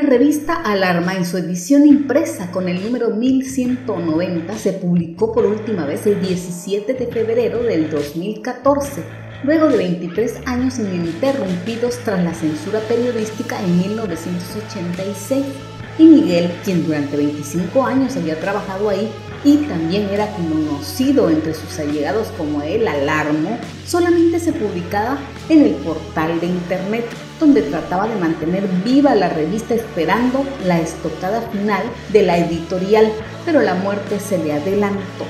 La revista Alarma, en su edición impresa con el número 1190, se publicó por última vez el 17 de febrero del 2014, luego de 23 años ininterrumpidos tras la censura periodística en 1986. Y Miguel, quien durante 25 años había trabajado ahí y también era conocido entre sus allegados como el Alarmo, solamente se publicaba en el portal de internet, donde trataba de mantener viva la revista esperando la estocada final de la editorial, pero la muerte se le adelantó.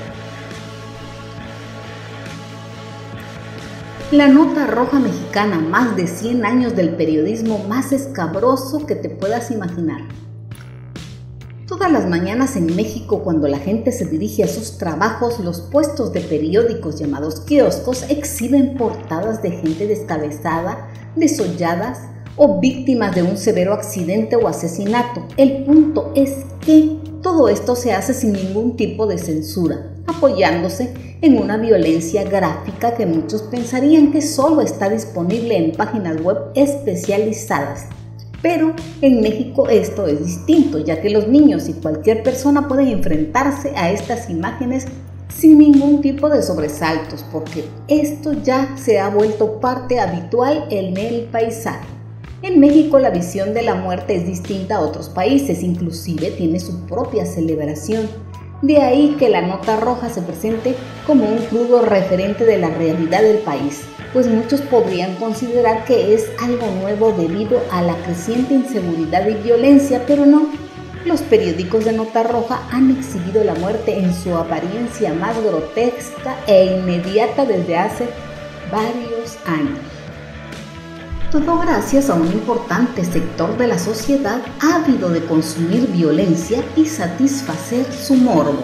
La Nota Roja mexicana, más de 100 años del periodismo más escabroso que te puedas imaginar. Todas las mañanas en México, cuando la gente se dirige a sus trabajos, los puestos de periódicos llamados kioscos exhiben portadas de gente descabezada, desolladas o víctimas de un severo accidente o asesinato. El punto es que todo esto se hace sin ningún tipo de censura, apoyándose en una violencia gráfica que muchos pensarían que solo está disponible en páginas web especializadas. Pero en México esto es distinto, ya que los niños y cualquier persona pueden enfrentarse a estas imágenes sin ningún tipo de sobresaltos, porque esto ya se ha vuelto parte habitual en el paisaje. En México la visión de la muerte es distinta a otros países, inclusive tiene su propia celebración. De ahí que la Nota Roja se presente como un crudo referente de la realidad del país, pues muchos podrían considerar que es algo nuevo debido a la creciente inseguridad y violencia, pero no. Los periódicos de Nota Roja han exhibido la muerte en su apariencia más grotesca e inmediata desde hace varios años. Todo gracias a un importante sector de la sociedad ávido de consumir violencia y satisfacer su morbo.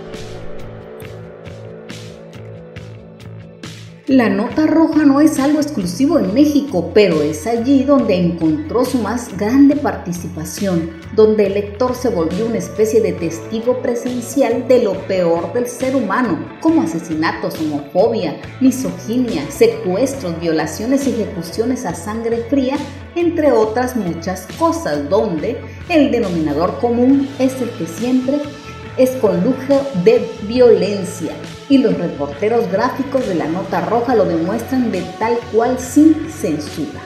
La Nota Roja no es algo exclusivo en México, pero es allí donde encontró su más grande participación, donde el lector se volvió una especie de testigo presencial de lo peor del ser humano, como asesinatos, homofobia, misoginia, secuestros, violaciones y ejecuciones a sangre fría, entre otras muchas cosas, donde el denominador común es el que siempre es con lujo de violencia. Y los reporteros gráficos de la Nota Roja lo demuestran de tal cual sin censura.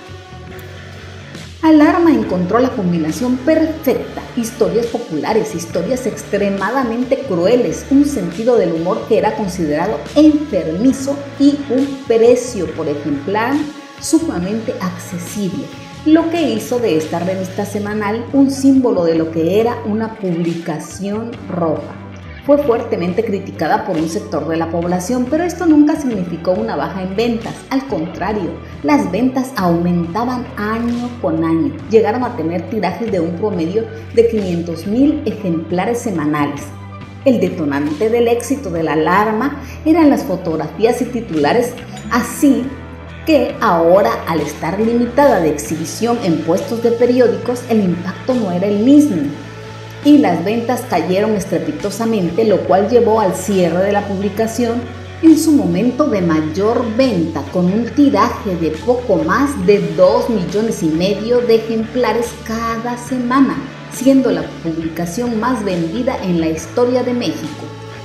Alarma encontró la combinación perfecta: historias populares, historias extremadamente crueles, un sentido del humor que era considerado enfermizo y un precio por ejemplar sumamente accesible, lo que hizo de esta revista semanal un símbolo de lo que era una publicación roja. Fue fuertemente criticada por un sector de la población, pero esto nunca significó una baja en ventas. Al contrario, las ventas aumentaban año con año. Llegaron a tener tirajes de un promedio de 500,000 ejemplares semanales. El detonante del éxito de la Alarma eran las fotografías y titulares, así que ahora, al estar limitada de exhibición en puestos de periódicos, el impacto no era el mismo y las ventas cayeron estrepitosamente, lo cual llevó al cierre de la publicación en su momento de mayor venta, con un tiraje de poco más de 2,5 millones de ejemplares cada semana, siendo la publicación más vendida en la historia de México.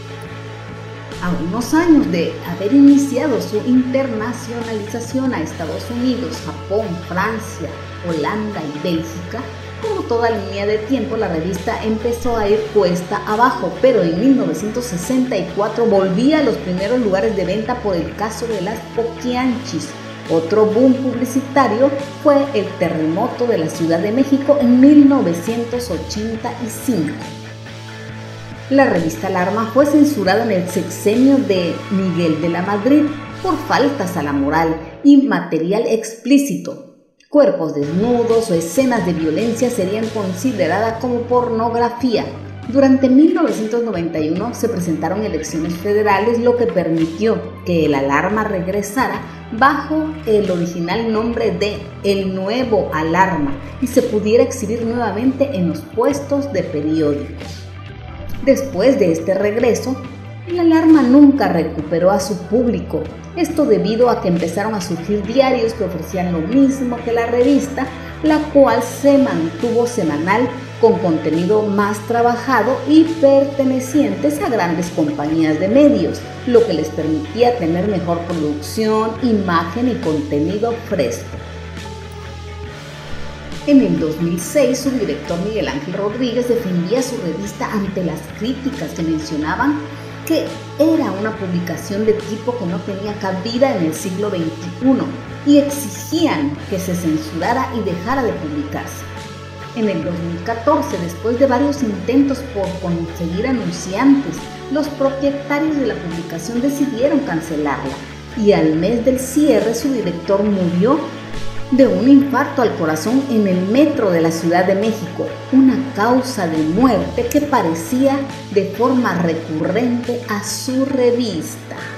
A unos años de haber iniciado su internacionalización a Estados Unidos, Japón, Francia, Holanda y Bélgica, como toda línea de tiempo, la revista empezó a ir cuesta abajo, pero en 1964 volvía a los primeros lugares de venta por el caso de las Poquianchis. Otro boom publicitario fue el terremoto de la Ciudad de México en 1985. La revista Alarma fue censurada en el sexenio de Miguel de la Madrid por faltas a la moral y material explícito. Cuerpos desnudos o escenas de violencia serían consideradas como pornografía. Durante 1991 se presentaron elecciones federales, lo que permitió que el Alarma regresara bajo el original nombre de El Nuevo Alarma y se pudiera exhibir nuevamente en los puestos de periódicos. Después de este regreso, el Alarma nunca recuperó a su público. Esto debido a que empezaron a surgir diarios que ofrecían lo mismo que la revista, la cual se mantuvo semanal con contenido más trabajado y pertenecientes a grandes compañías de medios, lo que les permitía tener mejor producción, imagen y contenido fresco. En el 2006, su director Miguel Ángel Rodríguez defendía su revista ante las críticas que mencionaban que era una publicación de tipo que no tenía cabida en el siglo XXI y exigían que se censurara y dejara de publicarse. En el 2014, después de varios intentos por conseguir anunciantes, los propietarios de la publicación decidieron cancelarla y al mes del cierre su director murió de un infarto al corazón en el metro de la Ciudad de México, una causa de muerte que parecía de forma recurrente a su revista.